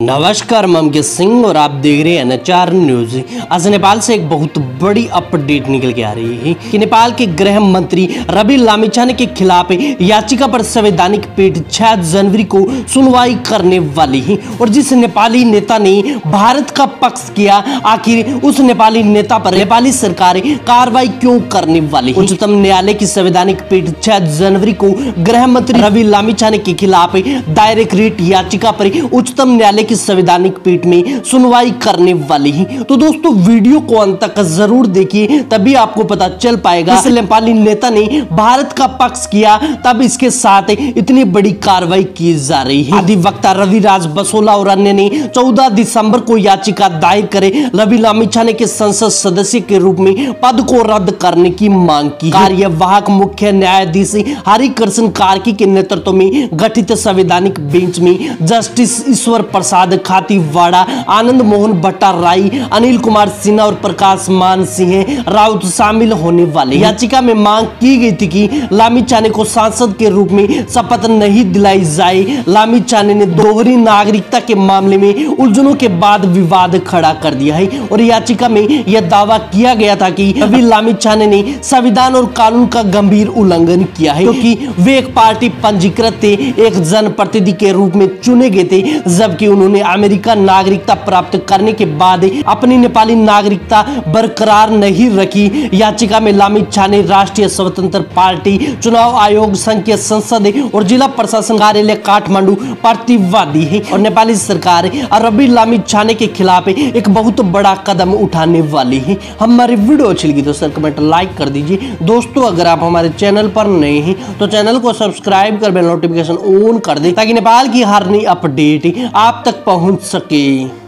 नमस्कार, मैं अंकित सिंह और आप देख रहे हैं NHR न्यूज। आज नेपाल से एक बहुत बड़ी अपडेट निकल के आ रही है कि नेपाल के गृह मंत्री रवि लामिछाने के खिलाफ याचिका पर संवैधानिक पीठ 6 जनवरी को सुनवाई करने वाली है। और जिस नेपाली नेता ने भारत का पक्ष किया, आखिर उस नेपाली नेता पर नेपाली सरकार कार्रवाई क्यों करने वाली है? उच्चतम न्यायालय की संवैधानिक पीठ 6 जनवरी को गृह मंत्री रवि लामिछाने के खिलाफ दायर रिट याचिका पर उच्चतम न्यायालय की संवैधानिक पीठ में सुनवाई करने वाली है। तो दोस्तों, वीडियो को अंत तक जरूर देखिए, तभी आपको पता चल पाएगा इस नेपाली नेता ने भारत का पक्ष किया, तब इसके साथ इतनी बड़ी कार्रवाई की जा रही है। अधिवक्ता रविराज बसोला और अन्य ने 14 दिसंबर को याचिका दायर करे रवि लामिछाने के संसद सदस्य के रूप में पद को रद्द करने की मांग की। कार्यवाहक मुख्य न्यायाधीश हरिकृष्ण कार्की के नेतृत्व में गठित संवैधानिक बेंच में जस्टिस ईश्वर प्रसाद खातीवाड़ा, आनंद मोहन भट्टाराई, अनिल कुमार सिन्हा और प्रकाश मान सिंह राउत शामिल होने वाले। याचिका में मांग की गई थी कि लामिछाने को सांसद के रूप में शपथ नहीं दिलाई जाए। लामिछाने ने दोहरी नागरिकता के मामले में उलझनों के बाद विवाद खड़ा कर दिया है और याचिका में यह दावा किया गया था कि रवि लामिछाने ने संविधान और कानून का गंभीर उल्लंघन किया है, क्योंकि वे एक पार्टी पंजीकृत थे, एक जनप्रतिनिधि के रूप में चुने गए थे, जबकि उन्होंने अमेरिका नागरिकता प्राप्त करने के बाद अपनी नेपाली नागरिकता बरकरार नहीं रखी। याचिका में लामिछाने राष्ट्रीय स्वतंत्र पार्टी, चुनाव आयोग, संघीय संसद और जिला प्रशासन कार्यालय काठमांडू प्रतिवादी है और नेपाली सरकार रवि लामिछाने के खिलाफ एक बहुत बड़ा कदम उठाने वाली है। हमारी वीडियो अच्छी लगी तो सर कमेंट लाइक कर दीजिए। दोस्तों, अगर आप हमारे चैनल पर नए हैं तो चैनल को सब्सक्राइब कर बेल नोटिफिकेशन ऑन कर दें, ताकि नेपाल की हर नई अपडेट आप तक पहुंच सके।